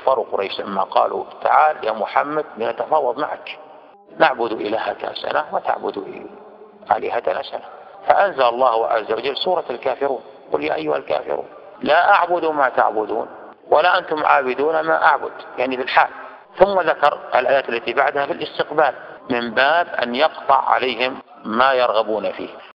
كفار قريش لما قالوا تعال يا محمد لنتفاوض معك، نعبد إلهك سنة وتعبد آلهتنا سنة. فأنزل الله عز وجل سورة الكافرون: قل يا أيها الكافرون لا أعبد ما تعبدون ولا أنتم عابدون ما أعبد، يعني بالحال. ثم ذكر الآيات التي بعدها بالاستقبال من باب أن يقطع عليهم ما يرغبون فيه.